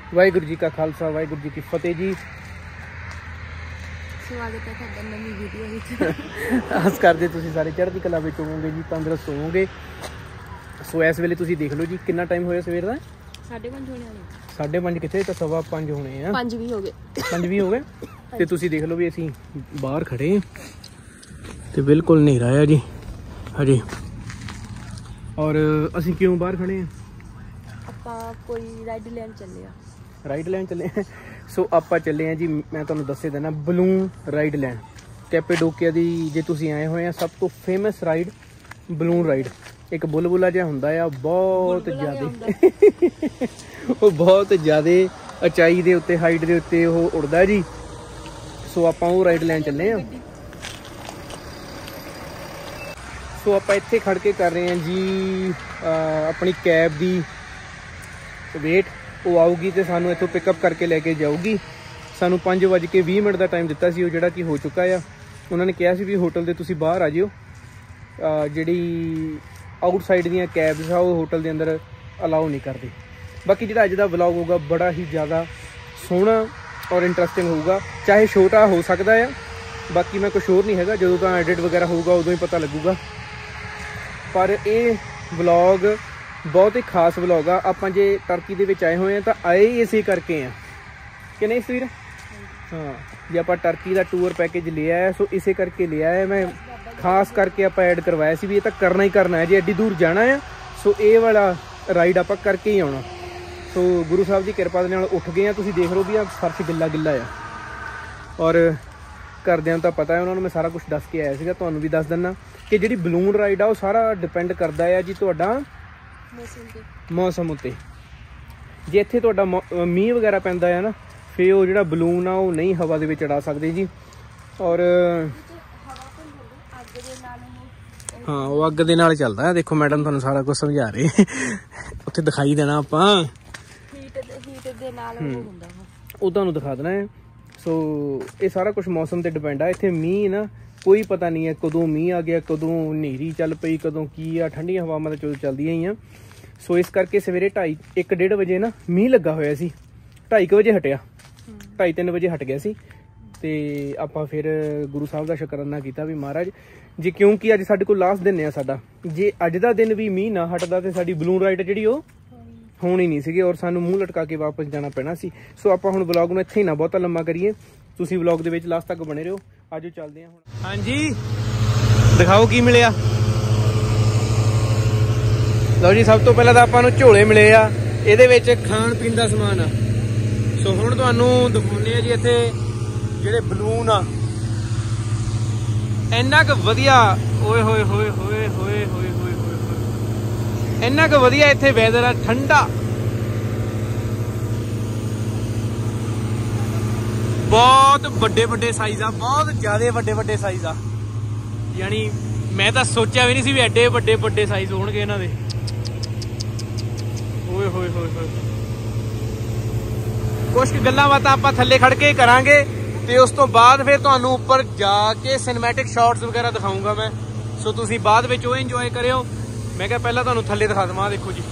वाहिगुरू जी का खालसा वाहिगुरू जी की फतेह जी। स्वागत है ਤੁਹਾਡਾ ਨਵੀਂ ਵੀਡੀਓ ਵਿੱਚ। ਆਸ ਕਰਦੇ ਤੁਸੀਂ ਸਾਰੇ ਚੜ੍ਹਦੀ ਕਲਾ ਵਿੱਚ ਹੋਵੋਗੇ ਜੀ, ਤੰਦਰੁਸਤ ਹੋਵੋਗੇ। ਸੋ ਇਸ ਵੇਲੇ ਤੁਸੀਂ ਦੇਖ ਲਓ ਜੀ ਕਿੰਨਾ ਟਾਈਮ ਹੋਇਆ ਸਵੇਰ ਦਾ। 5:30 ਹੋਣੇ ਵਾਲੇ। 5:30 ਕਿੱਥੇ, ਤਾਂ 5:15 ਹੋਣੇ ਆ। 5 ਵੀ ਹੋ ਗਏ। 5 ਵੀ ਹੋ ਗਏ। ਤੇ ਤੁਸੀਂ ਦੇਖ ਲਓ ਵੀ ਅਸੀਂ ਬਾਹਰ ਖੜੇ ਹਾਂ ਤੇ ਬਿਲਕੁਲ ਹਨੇਰਾ ਆ ਜੀ ਹਜੇ। ਔਰ ਅਸੀਂ ਕਿਉਂ ਬਾਹਰ ਖੜੇ ਹਾਂ? ਆਪਾਂ ਕੋਈ ਰਾਈਡ ਲੈਣ ਚੱਲੇ ਆ। ਰਾਈਡ ਲੈਣ ਚੱਲੇ ਆ। ਸੋ ਆਪਾਂ ਚੱਲੇ ਆ ਜੀ, ਮੈਂ ਤੁਹਾਨੂੰ ਦੱਸੇ ਦੇਣਾ, ਬਲੂਨ ਰਾਈਡ ਲੈਣ। ਕੈਪੇਡੋਕੀਆ ਦੀ ਜੇ ਤੁਸੀਂ ਆਏ ਹੋਏ ਆ, ਸਭ ਤੋਂ ਫੇਮਸ ਰਾਈਡ ਬਲੂਨ ਰਾਈਡ। ਇੱਕ ਬੁਲਬੁਲਾ ਜਿਹਾ ਹੁੰਦਾ ਆ, ਬਹੁਤ ਜ਼ਿਆਦਾ ਉਹ ਬਹੁਤ ਜ਼ਿਆਦਾ ਉਚਾਈ ਦੇ ਉੱਤੇ, ਹਾਈਟ ਦੇ ਉੱਤੇ ਉਹ ਉੜਦਾ ਜੀ। ਸੋ ਆਪਾਂ ਉਹ ਰਾਈਡ ਲੈਣ ਚੱਲੇ ਆ। ਸੋ ਆਪਾਂ ਇੱਥੇ ਖੜ ਕੇ ਕਰ ਰਹੇ ਹਾਂ ਜੀ ਆਪਣੀ ਕੈਬ ਦੀ ਵੇਟ। ਉਹ ਆਊਗੀ ਤੇ ਸਾਨੂੰ ਇੱਥੋਂ ਪਿਕਅਪ ਕਰਕੇ ਲੈ ਕੇ ਜਾਊਗੀ। ਸਾਨੂੰ 5:20 ਦਾ ਟਾਈਮ ਦਿੱਤਾ ਸੀ, ਉਹ ਜਿਹੜਾ ਕਿ ਹੋ ਚੁੱਕਾ ਆ। ਉਹਨਾਂ ਨੇ ਕਿਹਾ ਸੀ ਵੀ ਹੋਟਲ ਦੇ ਤੁਸੀਂ ਬਾਹਰ ਆ ਜਿਓ, ਜਿਹੜੀ ਆਊਟਸਾਈਡ ਦੀਆਂ ਕੈਬਸ ਆ ਉਹ ਹੋਟਲ ਦੇ ਅੰਦਰ ਅਲਾਓ ਨਹੀਂ ਕਰਦੇ। ਬਾਕੀ ਜਿਹੜਾ ਅੱਜ ਦਾ ਵਲੌਗ ਹੋਊਗਾ ਬੜਾ ਹੀ ਜ਼ਿਆਦਾ ਸੋਹਣਾ ਔਰ ਇੰਟਰਸਟਿੰਗ ਹੋਊਗਾ। ਚਾਹੇ ਛੋਟਾ ਹੋ ਸਕਦਾ ਆ, ਬਾਕੀ ਮੈਂ ਕੁਛ ਹੋਰ ਨਹੀਂ ਹੈਗਾ, ਜਦੋਂ ਤਾਂ ਐਡਿਟ ਵਗੈਰਾ ਹੋਊਗਾ ਉਦੋਂ ਹੀ ਪਤਾ ਲੱਗੂਗਾ। ਪਰ ਇਹ ਵਲੌਗ ਬਹੁਤ ਹੀ ਖਾਸ ਵਲੌਗ ਆ। ਆਪਾਂ ਜੇ ਟਰਕੀ ਦੇ ਵਿੱਚ ਆਏ ਹੋਏ ਆ ਤਾਂ ਆਏ ਇਸੇ ਕਰਕੇ ਆ ਕਿ ਨਹੀਂ ਸਵੀਰ? ਹਾਂ, ਜੇ ਆਪਾਂ ਟਰਕੀ ਦਾ ਟੂਰ ਪੈਕੇਜ ਲਿਆ ਹੈ ਸੋ ਇਸੇ ਕਰਕੇ ਲਿਆ ਹੈ। ਮੈਂ ਖਾਸ ਕਰਕੇ ਆਪਾਂ ਐਡ ਕਰਵਾਇਆ ਸੀ ਵੀ ਇਹ ਤਾਂ ਕਰਨਾ ਹੀ ਕਰਨਾ ਹੈ, ਜੇ ਐਡੀ ਦੂਰ ਜਾਣਾ ਆ ਸੋ ਇਹ ਵਾਲਾ ਰਾਈਡ ਆਪਾਂ ਕਰਕੇ ਹੀ ਆਉਣਾ। ਸੋ ਗੁਰੂ ਸਾਹਿਬ ਦੀ ਕਿਰਪਾ ਦੇ ਨਾਲ ਉੱਠ ਗਏ ਆ। ਤੁਸੀਂ ਦੇਖ ਲਓ ਵੀ ਆ ਫਰਸ਼ ਗਿੱਲਾ ਗਿੱਲਾ ਆ। ਔਰ ਘਰਦਿਆਂ ਨੂੰ ਤਾਂ ਪਤਾ ਹੈ, ਉਹਨਾਂ ਨੂੰ ਮੈਂ ਸਾਰਾ ਕੁਝ ਦੱਸ ਕੇ ਆਇਆ ਸੀਗਾ। ਤੁਹਾਨੂੰ ਵੀ ਦੱਸ ਦਿੰਦਾ ਕਿ ਜਿਹੜੀ ਬਲੂਨ ਰਾਈਡ ਆ ਉਹ ਸਾਰਾ ਡਿਪੈਂਡ ਕਰਦਾ ਆ ਜੀ ਤੁਹਾਡਾ ਮੌਸਮ ਉੱਤੇ। ਜੇ ਇੱਥੇ ਤੁਹਾਡਾ ਮੀਂਹ ਵਗੈਰਾ ਪੈਂਦਾ ਆ ਨਾ, ਫਿਰ ਉਹ ਜਿਹੜਾ ਬਲੂਨ ਆ ਉਹ ਨਹੀਂ ਹਵਾ ਦੇ ਵਿੱਚ ਉਡਾ ਸਕਦੇ ਜੀ। ਔਰ ਹਾਂ, ਉਹ ਅੱਗ ਦੇ ਨਾਲ ਚੱਲਦਾ। ਦੇਖੋ ਮੈਡਮ ਤੁਹਾਨੂੰ ਸਾਰਾ ਕੁਝ ਸਮਝਾ ਰਹੇ, ਉੱਥੇ ਦਿਖਾਈ ਦੇਣਾ ਆਪਾਂ। ਹੀਟ ਦੇ ਨਾਲ ਉਹ ਹੁੰਦਾ ਉਹ ਤੁਹਾਨੂੰ ਦਿਖਾ ਦੇਣਾ ਹੈ। ਸੋ ਇਹ ਸਾਰਾ ਕੁਝ ਮੌਸਮ ਤੇ ਡਿਪੈਂਡ ਆ। ਇੱਥੇ ਮੀਂਹ ਨਾ ਕੋਈ ਪਤਾ ਨਹੀਂ ਹੈ ਕਦੋਂ ਮੀਂਹ ਆ ਗਿਆ, ਕਦੋਂ ਹਨੇਰੀ ਚੱਲ ਪਈ, ਕਦੋਂ ਕੀ ਆ। ਠੰਡੀਆਂ ਹਵਾਵਾਂ ਤਾਂ ਚਲੋ ਚੱਲਦੀਆਂ ਹੀ ਆ। ਸੋ ਇਸ ਕਰਕੇ ਸਵੇਰੇ 1:30 ਵਜੇ ਨਾ ਮੀਂਹ ਲੱਗਾ ਹੋਇਆ ਸੀ। 2:30 ਵਜੇ ਹਟਿਆ, 2:30-3 ਵਜੇ ਹਟ ਗਿਆ ਸੀ। ਤੇ ਆਪਾਂ ਫਿਰ ਗੁਰੂ ਸਾਹਿਬ ਦਾ ਸ਼ੁਕਰਾਨਾ ਕੀਤਾ ਵੀ ਮਹਾਰਾਜ ਜੀ, ਕਿਉਂਕਿ ਅੱਜ ਸਾਡੇ ਕੋਲ ਲਾਸਟ ਦਿਨ ਆ ਸਾਡਾ। ਜੇ ਅੱਜ ਦਾ ਦਿਨ ਵੀ ਮੀਂਹ ਨਾ ਹਟਦਾ ਤੇ ਸਾਡੀ ਬਲੂਨ ਰਾਈਡ ਜਿਹੜੀ ਉਹ ਹੋਣੀ ਨਹੀਂ ਸੀਗੀ, ਔਰ ਸਾਨੂੰ ਮੂੰਹ ਲਟਕਾ ਕੇ ਵਾਪਸ ਜਾਣਾ ਪੈਣਾ ਸੀ। ਸੋ ਆਪਾਂ ਹੁਣ ਵਲੌਗ ਨੂੰ ਇੱਥੇ ਹੀ ਨਾ ਬਹੁਤਾ ਲੰਮਾ ਕਰੀਏ। ਤੁਸੀਂ ਵਲੌਗ ਦੇ ਵਿੱਚ ਲਾਸਟ ਤੱਕ ਬਣੇ ਰਹੋ। ਆਜੋ ਚੱਲਦੇ ਹਾਂ ਹੁਣ। ਹਾਂਜੀ, ਦਿਖਾਓ ਕੀ ਮਿਲਿਆ। ਲਓ ਜੀ, ਸਭ ਤੋਂ ਪਹਿਲਾਂ ਤਾਂ ਆਪਾਂ ਨੂੰ ਝੋਲੇ ਮਿਲੇ ਆ, ਇਹਦੇ ਵਿੱਚ ਖਾਣ ਪੀਣ ਦਾ ਸਮਾਨ ਆ। ਸੋ ਹੁਣ ਤੁਹਾਨੂੰ ਦਿਖਾਉਂਦੇ ਆ ਜੀ ਇੱਥੇ ਜਿਹੜੇ ਬਲੂਨ ਆ, ਇੰਨਾ ਕੁ ਵਧੀਆ। ਓਏ ਹੋਏ ਹੋਏ ਹੋਏ ਹੋਏ ਹੋਏ ਹੋਏ ਹੋਏ, ਇੰਨਾ ਕੁ ਵਧੀਆ ਇੱਥੇ ਵੈਦਰ ਆ, ਠੰਡਾ। ਬਹੁਤ ਵੱਡੇ ਵੱਡੇ ਸਾਈਜ਼ ਆ, ਬਹੁਤ ਜ਼ਿਆਦਾ ਵੱਡੇ ਵੱਡੇ ਸਾਈਜ਼ ਆ। ਯਾਨੀ ਮੈਂ ਤਾਂ ਸੋਚਿਆ ਵੀ ਨਹੀਂ ਸੀ ਵੀ ਐਡੇ ਵੱਡੇ ਵੱਡੇ ਸਾਈਜ਼ ਹੋਣਗੇ ਇਹਨਾਂ ਦੇ। ਓਏ ਹੋਏ ਹੋਏ ਹੋਏ। ਕੁਛ ਗੱਲਾਂ ਬਾਤਾਂ ਆਪਾਂ ਥੱਲੇ ਖੜ ਕੇ ਕਰਾਂਗੇ ਤੇ ਉਸ ਤੋਂ ਬਾਅਦ ਫਿਰ ਤੁਹਾਨੂੰ ਉੱਪਰ ਜਾ ਕੇ ਸਿਨੇਮੈਟਿਕ ਸ਼ਾਟਸ ਵਗੈਰਾ ਦਿਖਾਊਂਗਾ ਮੈਂ। ਸੋ ਤੁਸੀਂ ਬਾਅਦ ਵਿੱਚ ਉਹ ਇੰਜੋਏ ਕਰਿਓ। ਮੈਂ ਕਿਹਾ ਪਹਿਲਾਂ ਤੁਹਾਨੂੰ ਥੱਲੇ ਦਿਖਾ ਦੇਵਾਂ। ਦੇਖੋ ਜੀ,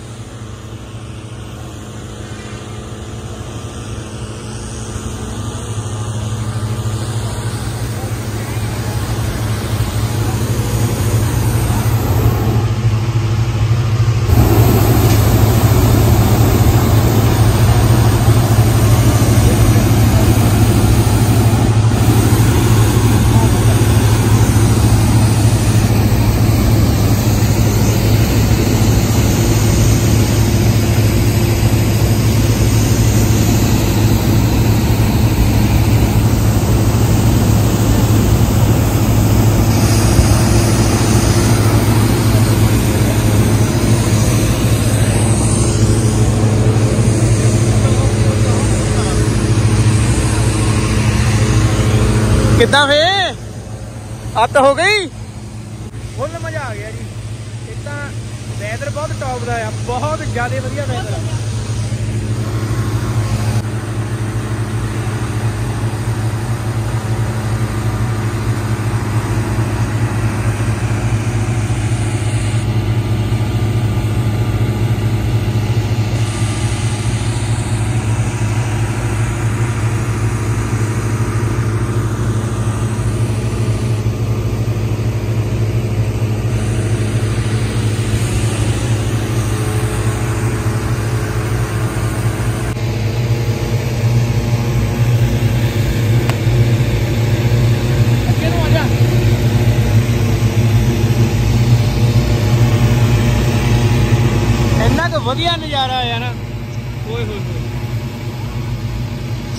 ਕਿੱਦਾਂ ਫੇ ਅੱਤ ਹੋ ਗਈ? ਫੁੱਲ ਮਜ਼ਾ ਆ ਗਿਆ ਜੀ। ਇੱਕ ਤਾਂ ਵੈਦਰ ਬਹੁਤ ਟੌਪ ਦਾ ਆ, ਬਹੁਤ ਜ਼ਿਆਦਾ ਵਧੀਆ ਵੈਦਰ ਆ।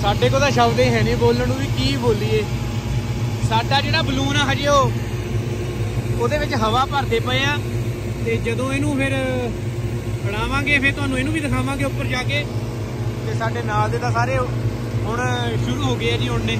ਸਾਡੇ ਕੋਲ ਤਾਂ ਸ਼ਬਦ ਹੀ ਹੈ ਨਹੀਂ ਬੋਲਣ ਨੂੰ ਵੀ ਕੀ ਬੋਲੀਏ। ਸਾਡਾ ਜਿਹੜਾ ਬਲੂਨ ਆ ਹਜੇ ਉਹਦੇ ਵਿੱਚ ਹਵਾ ਭਰਦੇ ਪਏ ਆ, ਤੇ ਜਦੋਂ ਇਹਨੂੰ ਫਿਰ ਉਡਾਵਾਂਗੇ ਫਿਰ ਤੁਹਾਨੂੰ ਇਹਨੂੰ ਵੀ ਦਿਖਾਵਾਂਗੇ ਉੱਪਰ ਜਾ ਕੇ। ਤੇ ਸਾਡੇ ਨਾਲ ਦੇ ਤਾਂ ਸਾਰੇ ਹੁਣ ਸ਼ੁਰੂ ਹੋ ਗਏ ਆ ਜੀ ਉੜਨੇ।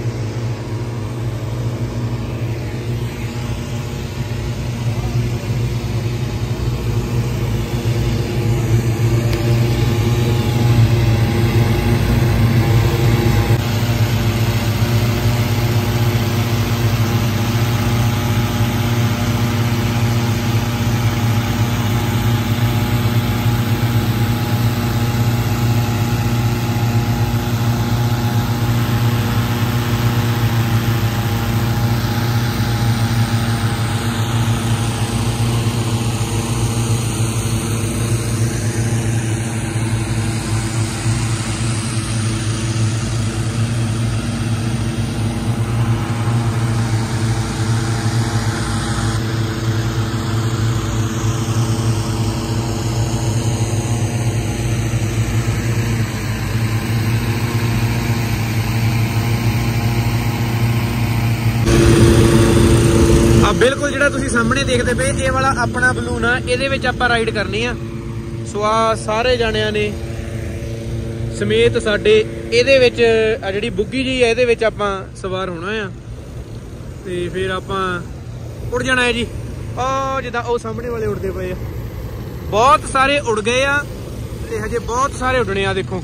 बिल्कुल ਜਿਹੜਾ ਤੁਸੀਂ ਸਾਹਮਣੇ ਦੇਖਦੇ ਪਏ ਇਹ ਵਾਲਾ ਆਪਣਾ ਬਲੂਨ ਆ, ਇਹਦੇ ਵਿੱਚ ਆਪਾਂ ਰਾਈਡ ਕਰਨੀ ਆ। ਸੋ ਆ ਸਾਰੇ ਜਾਣਿਆਂ ਨੇ ਸਮੇਤ ਸਾਡੇ ਇਹਦੇ ਵਿੱਚ ਆ ਜਿਹੜੀ ਬੁੱਗੀ ਜੀ ਆ ਇਹਦੇ ਵਿੱਚ ਆਪਾਂ ਸਵਾਰ ਹੋਣਾ ਆ, ਤੇ ਫਿਰ ਆਪਾਂ ਉੜ ਜਾਣਾ ਹੈ ਜੀ। ਉਹ ਜਿੱਦਾਂ ਉਹ ਸਾਹਮਣੇ ਵਾਲੇ ਉੜਦੇ ਪਏ ਆ, ਬਹੁਤ ਸਾਰੇ ਉੜ ਗਏ ਆ ਤੇ ਹਜੇ ਬਹੁਤ ਸਾਰੇ ਉੱਡਣੇ ਆ। ਦੇਖੋ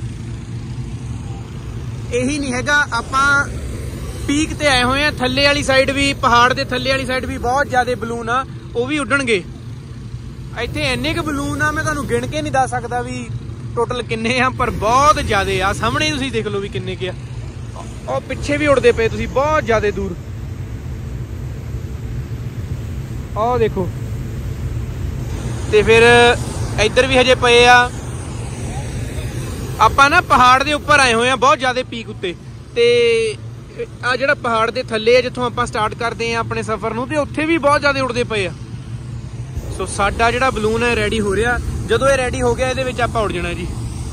ਇਹੀ ਨਹੀਂ ਹੈਗਾ, ਆਪਾਂ पीक ते आए हुए हैं। थल्ले वाली साइड भी, पहाड़ के थल्ले वाली साइड भी बहुत ज्यादा बलून आ, वो भी उड्डणगे। इत्थे इन्ने क बलून आ मैं तुहानू गिण के नहीं दस सकदा भी टोटल किन्ने आ, पर बहुत ज्यादा आ। सामने तुसीं देख लो भी किन्ने के आ, और पिछे भी उड़दे पे तुसीं बहुत ज्यादा दूर। आ देखो, ते फिर इधर भी हजे पे आ। आपां ना पहाड़ दे उपर आए हुए हैं, बहुत ज्यादा पीक उत्ते, ते आ ਜਿਹੜਾ ਪਹਾੜ ਦੇ ਥੱਲੇ ਆ ਜਿੱਥੋਂ ਆਪਾਂ ਸਟਾਰਟ ਕਰਦੇ ਆ ਆਪਣੇ ਸਫ਼ਰ ਨੂੰ, ਤੇ ਉੱਥੇ ਵੀ ਬਹੁਤ ਜ਼ਿਆਦਾ ਉੜਦੇ ਪਏ ਆ। ਸੋ ਸਾਡਾ ਜਿਹੜਾ ਬਲੂਨ ਹੈ ਰੈਡੀ ਹੋ ਰਿਹਾ, ਜਦੋਂ ਇਹ ਰੈਡੀ ਹੋ ਗਿਆ ਇਹਦੇ ਵਿੱਚ ਆਪਾਂ ਉੜ ਜਾਣਾ ਜੀ।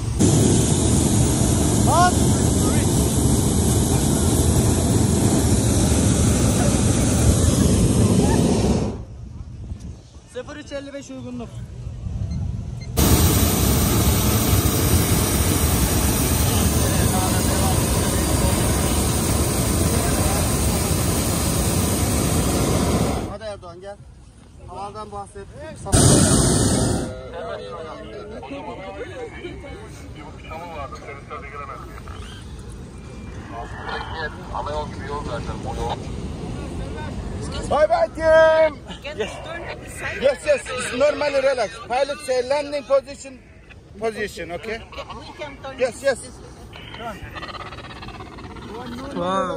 Gel. Havadan bahset. Bye bye team. Yes. It's normally relax. Pilot say landing position. Okay. Yes. Wow.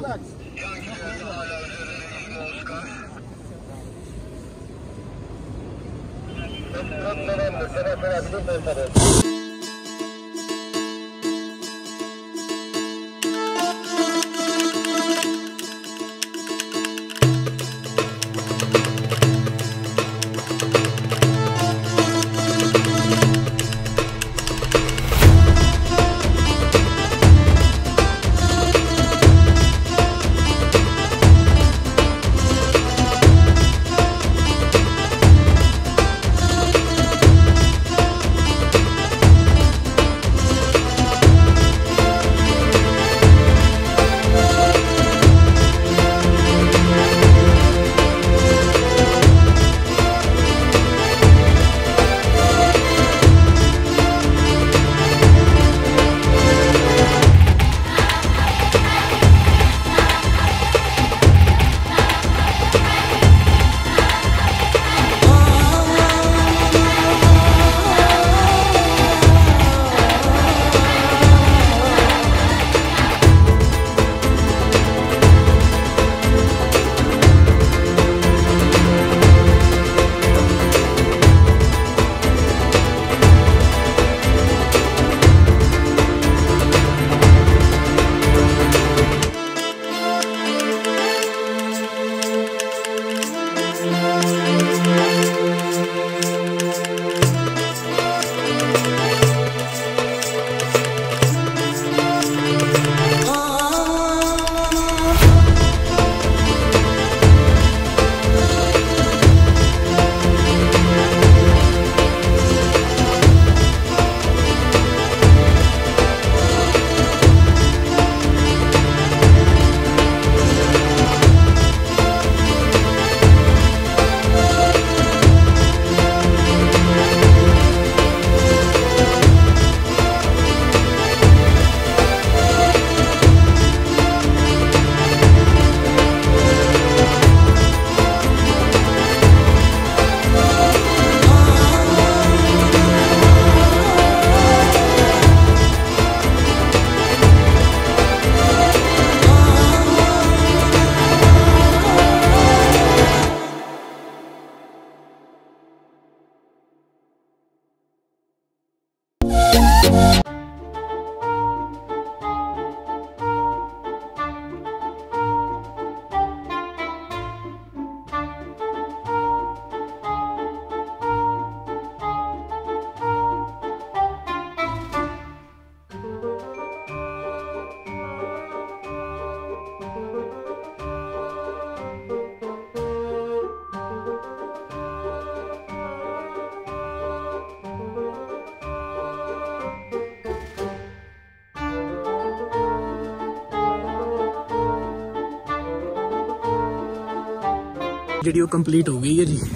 ਜਿਹੜੀ ਉਹ ਕੰਪਲੀਟ ਹੋ ਗਈ ਹੈ ਜੀ।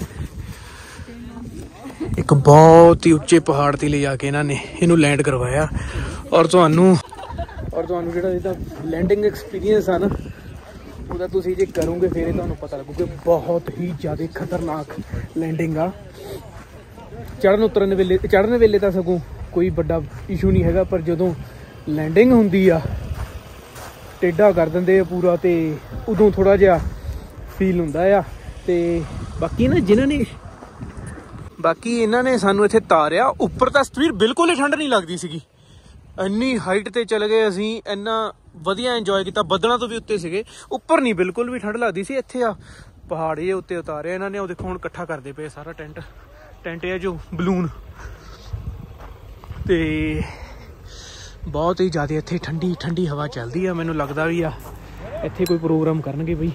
ਇੱਕ ਬਹੁਤ ਹੀ ਉੱਚੇ ਪਹਾੜ ਤੇ ਲੈ ਜਾ ਕੇ ਇਹਨਾਂ ਨੇ ਇਹਨੂੰ ਲੈਂਡ ਕਰਵਾਇਆ ਔਰ ਤੁਹਾਨੂੰ ਜਿਹੜਾ ਇਹਦਾ ਲੈਂਡਿੰਗ ਐਕਸਪੀਰੀਅੰਸ ਆ ਨਾ ਉਹਦਾ ਤੁਸੀਂ ਜੇ ਕਰੋਗੇ ਫਿਰ ਇਹ ਤੁਹਾਨੂੰ ਪਤਾ ਲੱਗੂਗਾ। ਬਹੁਤ ਹੀ ਜ਼ਿਆਦਾ ਖਤਰਨਾਕ ਲੈਂਡਿੰਗ ਆ। ਚੜ੍ਹਨ ਵੇਲੇ ਤਾਂ ਸਗੋਂ ਕੋਈ ਵੱਡਾ ਇਸ਼ੂ ਨਹੀਂ ਹੈਗਾ, ਪਰ ਜਦੋਂ ਲੈਂਡਿੰਗ ਹੁੰਦੀ ਆ ਟੇਢਾ ਕਰ ਦਿੰਦੇ ਆ ਪੂਰਾ, ਤੇ ਉਦੋਂ ਥੋੜ੍ਹਾ ਜਿਹਾ ਫੀਲ ਹੁੰਦਾ ਆ। ਤੇ ਬਾਕੀ ਨਾ ਇਹਨਾਂ ਨੇ ਸਾਨੂੰ ਇੱਥੇ ਤਾਰਿਆ ਉੱਪਰ ਤਾਂ ਸਤਵੀਰ ਬਿਲਕੁਲ ਹੀ ਠੰਡ ਨਹੀਂ ਲੱਗਦੀ ਸੀਗੀ। ਇੰਨੀ ਹਾਈਟ ਤੇ ਚਲੇ ਗਏ ਅਸੀਂ, ਇੰਨਾ ਵਧੀਆ ਇੰਜੋਏ ਕੀਤਾ। ਬੱਦਲਾਂ ਤੋਂ ਵੀ ਉੱਤੇ ਸੀਗੇ, ਉੱਪਰ ਨਹੀਂ ਬਿਲਕੁਲ ਵੀ ਠੰਡ ਲੱਗਦੀ ਸੀ। ਇੱਥੇ ਆ ਪਹਾੜ ਇਹ ਉੱਤੇ ਉਤਾਰਿਆ ਇਹਨਾਂ ਨੇ। ਉਹ ਦੇਖੋ ਹੁਣ ਇਕੱਠਾ ਕਰਦੇ ਪਏ ਸਾਰਾ ਟੈਂਟ ਇਹ ਜੋ ਬਲੂਨ, ਤੇ ਬਹੁਤ ਹੀ ਜ਼ਿਆਦਾ ਇੱਥੇ ਠੰਡੀ ਹਵਾ ਚੱਲਦੀ ਆ। ਮੈਨੂੰ ਲੱਗਦਾ ਵੀ ਆ ਇੱਥੇ ਕੋਈ ਪ੍ਰੋਗਰਾਮ ਕਰਨਗੇ ਬਈ।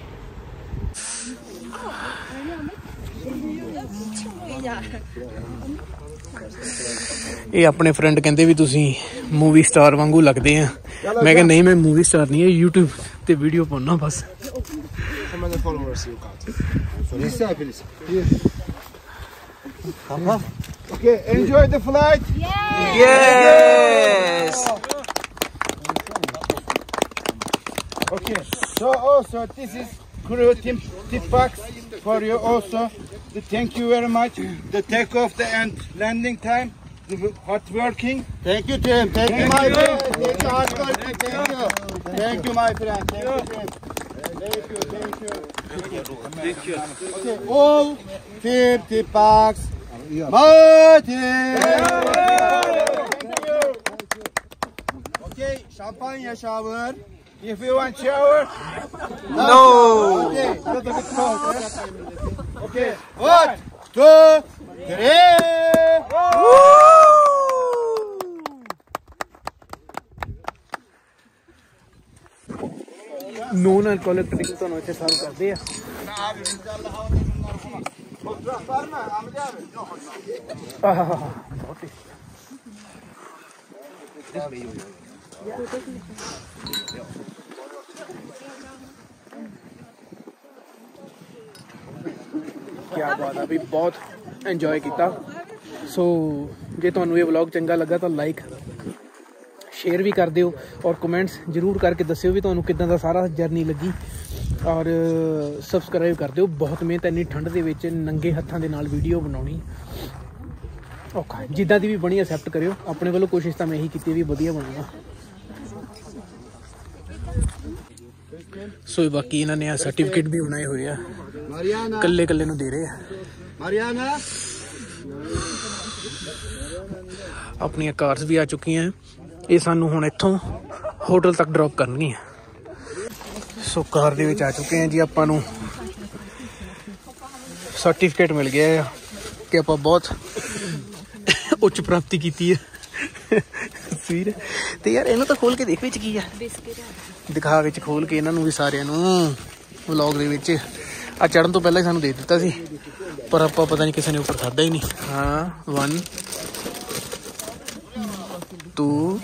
ਇਹ ਆਪਣੇ ਫਰੈਂਡ ਕਹਿੰਦੇ ਵੀ ਤੁਸੀਂ ਮੂਵੀ ਸਟਾਰ ਵਾਂਗੂ ਲੱਗਦੇ ਆ। ਮੈਂ ਕਿਹਾ ਨਹੀਂ, ਮੈਂ ਮੂਵੀ ਸਟਾਰ ਨਹੀਂ ਹੈ, YouTube ਤੇ ਵੀਡੀਓ ਪਾਉਣਾ ਬਸ। Okay, enjoy the flight. Yes. Okay, so also this is crew tip box for you also. Thank you very much. The takeoff, the and landing time, the hard working. Thank you, Tim. Thank you, my friend. Thank you, hard working. Thank you. Thank you, my friend. Thank you, Tim. Thank you. Okay, all tip box. My team. Okay, champagne shower. If you want shower. No. Okay, little bit cold. Okay, 1, 2, 3. Non alcoholic drink ਤੁਹਾਨੂੰ ਇੱਥੇ ਸਰਵ ਕਰਦੇ ਆ। ਬਹੁਤ ਹੀ ਕਿਆ ਬਾਤ ਆ ਵੀ, ਬਹੁਤ enjoy ਕੀਤਾ। ਸੋ ਜੇ ਤੁਹਾਨੂੰ ਇਹ ਵਲੌਗ ਚੰਗਾ ਲੱਗਾ ਤਾਂ ਲਾਈਕ ਸ਼ੇਅਰ ਵੀ ਕਰ ਦਿਓ ਔਰ ਕਮੈਂਟਸ ਜ਼ਰੂਰ ਕਰਕੇ ਦੱਸਿਓ ਵੀ ਤੁਹਾਨੂੰ ਕਿੱਦਾਂ ਦਾ ਸਾਰਾ ਜਰਨੀ ਲੱਗੀ, ਔਰ ਸਬਸਕ੍ਰਾਈਬ ਕਰ ਦਿਓ। ਬਹੁਤ ਮਿਹਨਤ ਇੰਨੀ ਠੰਡ ਦੇ ਵਿੱਚ ਨੰਗੇ ਹੱਥਾਂ ਦੇ ਨਾਲ ਵੀਡੀਓ ਬਣਾਉਣੀ ਔਖਾ, ਜਿੱਦਾਂ ਦੀ ਵੀ ਬਣੀ ਐਕਸੈਪਟ ਕਰਿਓ। ਆਪਣੇ ਵੱਲੋਂ ਕੋਸ਼ਿਸ਼ ਤਾਂ ਮੈਂ ਇਹੀ ਕੀਤੀ ਵੀ ਵਧੀਆ ਬਣਾਉਣਾ। ਸੋ ਬਾਕੀ ਇਹਨਾਂ ਨੇ ਆ ਸਰਟੀਫਿਕੇਟ ਵੀ ਬਣਾਏ ਹੋਏ ਆ, ਕੱਲੇ ਨੂੰ ਦੇ ਰਹੇ ਆ। ਆਪਣੀਆਂ ਕਾਰਸ ਵੀ ਆ ਚੁੱਕੀਆਂ, ਇਹ ਸਾਨੂੰ ਹੁਣ ਇੱਥੋਂ ਹੋਟਲ ਤੱਕ ਡ੍ਰੌਪ ਕਰਨਗੀਆਂ। ਸੋ ਕਾਰ ਦੇ ਵਿੱਚ ਆ ਚੁੱਕੇ ਆ ਜੀ। ਆਪਾਂ ਨੂੰ ਸਰਟੀਫਿਕੇਟ ਮਿਲ ਗਿਆ ਆ ਕਿ ਆਪਾਂ ਬਹੁਤ ਉੱਚ ਪ੍ਰਾਪਤੀ ਕੀਤੀ ਹੈ। ਤਸਵੀਰ ਤੇ ਯਾਰ ਇਹਨੂੰ ਤਾਂ ਖੋਲ ਕੇ ਦੇਖ ਵਿੱਚ ਕੀ ਆ, ਦਿਖਾ ਵਿੱਚ ਖੋਲ ਕੇ ਇਹਨਾਂ ਨੂੰ ਵੀ ਸਾਰਿਆਂ ਨੂੰ ਵਲੌਗ ਦੇ ਵਿੱਚ। ਆ ਚੜ੍ਹਨ ਤੋਂ ਪਹਿਲਾਂ ਹੀ ਸਾਨੂੰ ਦੇ ਦਿੱਤਾ ਸੀ, ਪਰ ਆਪਾਂ ਪਤਾ ਨਹੀਂ ਕਿਸੇ ਨੇ ਉੱਪਰ ਖਾਧਾ ਹੀ ਨਹੀਂ। ਹਾਂ 1 2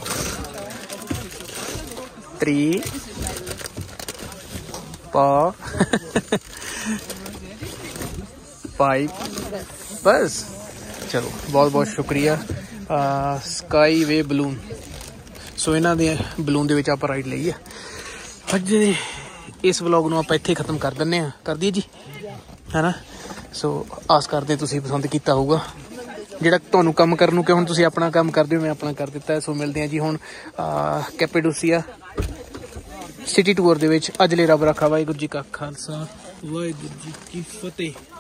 3 5 बस। चलो बहुत बहुत शुक्रिया स्काई वे बलून। सो इन्हों के बलून के आप राइड ली है। अज इस व्लॉग में आप इत्थे खत्म कर दें, कर दिए जी, है ना। सो आस करते तुसीं पसंद किया होगा। ਜਿਹੜਾ ਤੁਹਾਨੂੰ ਕੰਮ ਕਰਨ ਨੂੰ ਕਿ ਹੁਣ ਤੁਸੀਂ ਆਪਣਾ ਕੰਮ ਕਰਦੇ ਹੋ, ਮੈਂ ਆਪਣਾ ਕਰ ਦਿੱਤਾ। ਸੋ ਮਿਲਦੇ ਹਾਂ ਜੀ ਹੁਣ ਕੈਪੇਡੋਸੀਆ ਸਿਟੀ ਟੂਰ ਦੇ ਵਿੱਚ। ਅੱਜ ਲਈ ਰੱਬ ਰੱਖਾ। ਵਾਹਿਗੁਰੂ ਜੀ ਕਾ ਖਾਲਸਾ, ਵਾਹਿਗੁਰੂ ਜੀ ਕੀ ਫਤਿਹ।